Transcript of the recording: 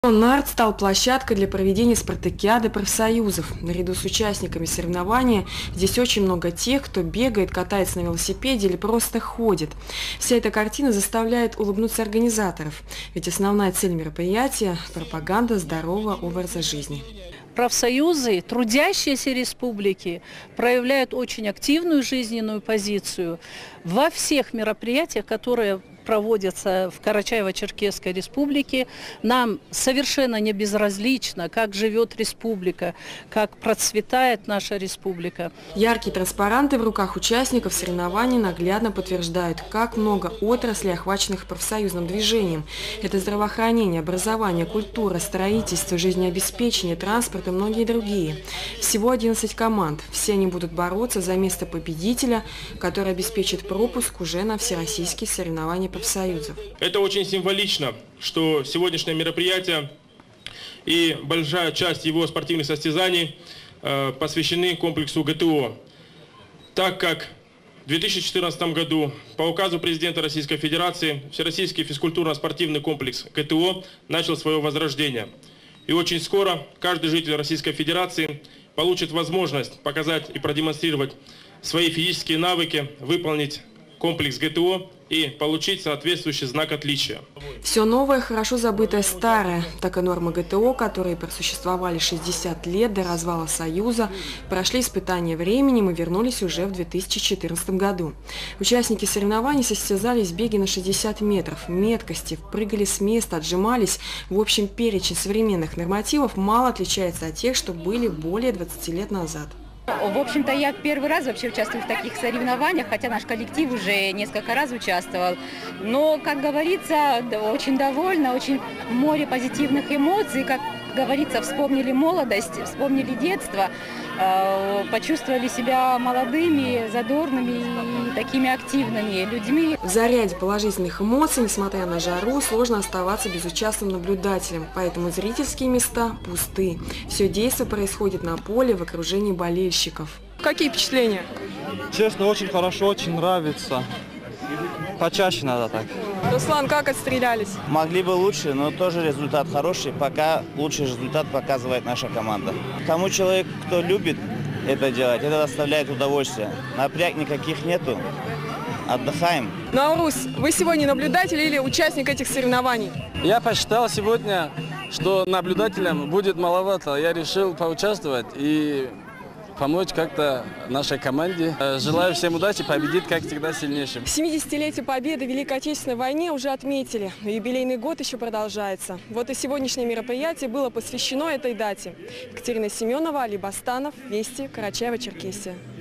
Нарт стал площадкой для проведения спартакиады профсоюзов. Наряду с участниками соревнования здесь очень много тех, кто бегает, катается на велосипеде или просто ходит. Вся эта картина заставляет улыбнуться организаторов, ведь основная цель мероприятия – пропаганда здорового образа жизни. Профсоюзы, трудящиеся республики проявляют очень активную жизненную позицию во всех мероприятиях, которые проводятся в Карачаево-Черкесской республике. Нам совершенно не безразлично, как живет республика, как процветает наша республика. Яркие транспаранты в руках участников соревнований наглядно подтверждают, как много отраслей, охваченных профсоюзным движением. Это здравоохранение, образование, культура, строительство, жизнеобеспечение, транспорт и многие другие. Всего 11 команд. Все они будут бороться за место победителя, который обеспечит пропуск уже на всероссийские соревнования профсоюзов. Это очень символично, что сегодняшнее мероприятие и большая часть его спортивных состязаний посвящены комплексу ГТО, так как в 2014 году по указу президента Российской Федерации Всероссийский физкультурно-спортивный комплекс ГТО начал свое возрождение. И очень скоро каждый житель Российской Федерации получит возможность показать и продемонстрировать свои физические навыки, выполнить комплекс ГТО и получить соответствующий знак отличия. Все новое, хорошо забытое старое. Так и нормы ГТО, которые просуществовали 60 лет до развала Союза, прошли испытания временем и вернулись уже в 2014 году. Участники соревнований состязались в беге на 60 метров, меткости, прыгали с места, отжимались. В общем, перечень современных нормативов мало отличается от тех, что были более 20 лет назад. В общем-то, я первый раз вообще участвую в таких соревнованиях, хотя наш коллектив уже несколько раз участвовал. Но, как говорится, очень довольна, очень море позитивных эмоций. Как говорится, вспомнили молодость, вспомнили детство, почувствовали себя молодыми, задорными и такими активными людьми. В заряде положительных эмоций, несмотря на жару, сложно оставаться безучастным наблюдателем, поэтому зрительские места пусты. Все действо происходит на поле в окружении болельщиков. Какие впечатления? Честно, очень хорошо, очень нравится. Почаще надо так. Руслан, как отстрелялись? Могли бы лучше, но тоже результат хороший. Пока лучший результат показывает наша команда. Тому человеку, кто любит это делать, это доставляет удовольствие. Напряг никаких нету. Отдыхаем. Наурус, вы сегодня наблюдатель или участник этих соревнований? Я посчитал сегодня, что наблюдателям будет маловато. Я решил поучаствовать и помочь как-то нашей команде. Желаю всем удачи, победит, как всегда, сильнейшим. 70-летие победы в Великой Отечественной войне уже отметили. Юбилейный год еще продолжается. Вот и сегодняшнее мероприятие было посвящено этой дате. Екатерина Семенова, Али Бастанов, Вести, Карачаево-Черкесия.